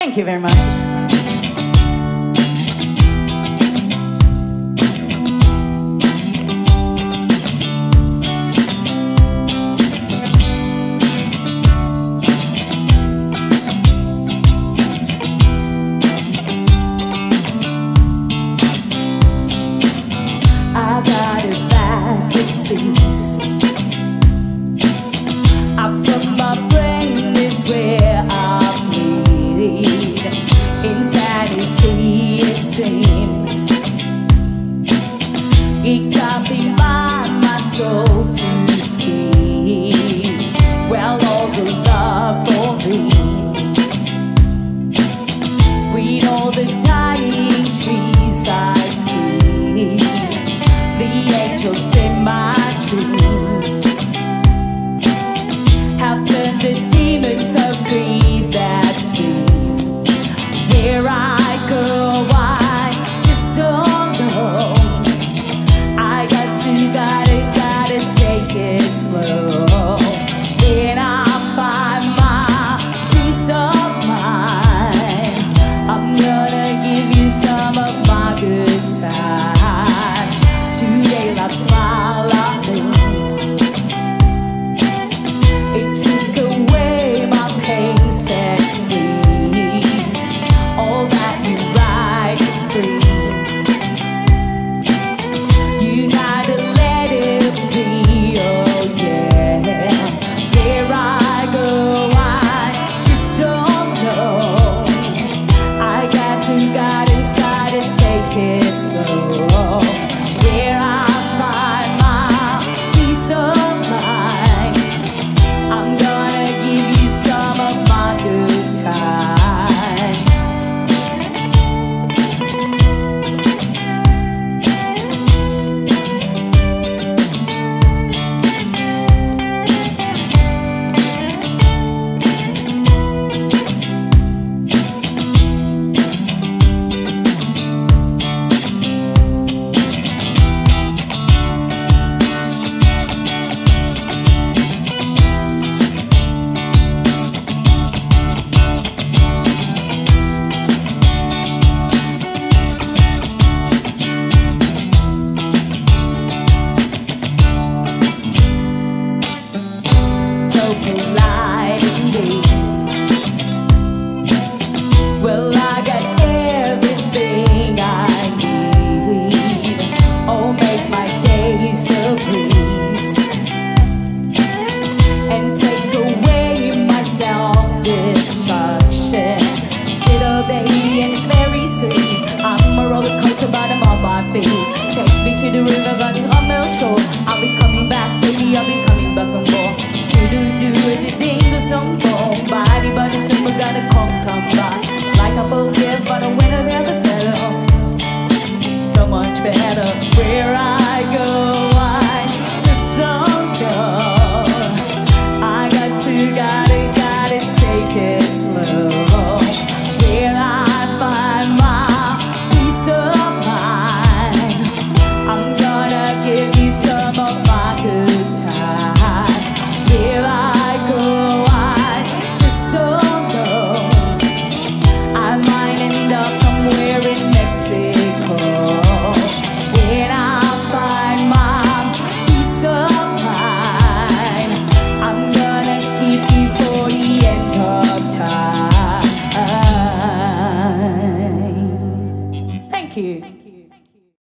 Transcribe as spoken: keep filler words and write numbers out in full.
Thank you very much. I got a bad disease. Up from my brain is where I bleed. Insanity, it seems. It got me by my soul to squeeze. Well, all the love for me. Read all the dying trees I squeeze. The angels in my dreams have turned the demons of grief that's me. Where I go, I just don't know. I got to, gotta, gotta take it slow. Then I find my peace of mind. I'm gonna give you some of my good time. Today I'll smile on me. It took away my pain, set please. All that you write is free. You gotta let it be, oh yeah. Where I go, I just don't know. I got to, gotta, gotta take it slow. Where I find my peace of mind, I'm gonna give you some of my good time. So polite indeed. Well, I got everything I need. Oh, make my days a breeze and take away my self-destruction. Spit a baby and it's very sweet. I'm a roller coaster, but I'm on my feet. Take me to the river running on my shore. I'll be coming back, baby, I'll be coming back and more. Do do do ding the song boom. Body body simple gotta come come back. Like a bouquet but a winner never tell. So much better. Where I go, I just don't know. I got to, gotta, gotta take it slow. Where I find my peace of mind, I'm gonna give you some of my good time. Where I go, I just don't know. I might end up somewhere in Mexico. When I find my peace of mind, I'm gonna keep you for the end of time. Thank you. Thank you.